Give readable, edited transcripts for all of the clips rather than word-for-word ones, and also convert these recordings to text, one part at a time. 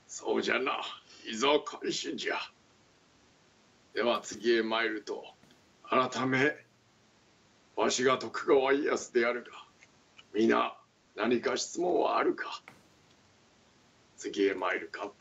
そうじゃな。いざ開始じゃ。では次へ参ると、改め、わしが徳川家康であるが、皆何か質問はあるか？次へ参るか。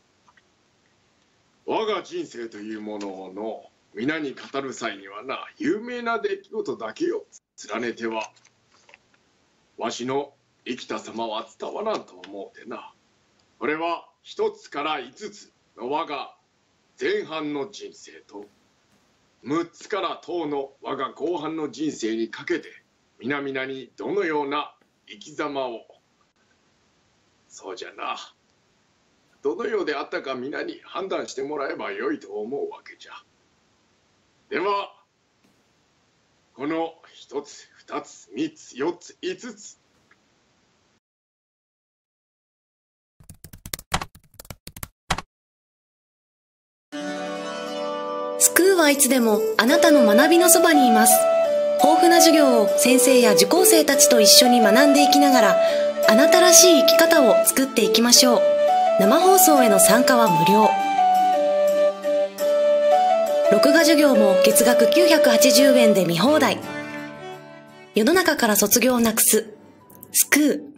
我が人生というものをの皆に語る際にはな、有名な出来事だけを連ねてはわしの生きた様は伝わらんと思うてな。これは一つから五つの我が前半の人生と6つから10の我が後半の人生にかけて皆々にどのような生き様を、そうじゃな、どのようであったか皆に判断してもらえばよいと思うわけじゃ。ではこの1つ2つ3つ4つ5つ、 スクーはいつでもあなたの学びのそばにいます。豊富な授業を先生や受講生たちと一緒に学んでいきながら、あなたらしい生き方を作っていきましょう。生放送への参加は無料。録画授業も月額980円で見放題。世の中から卒業をなくすスクー。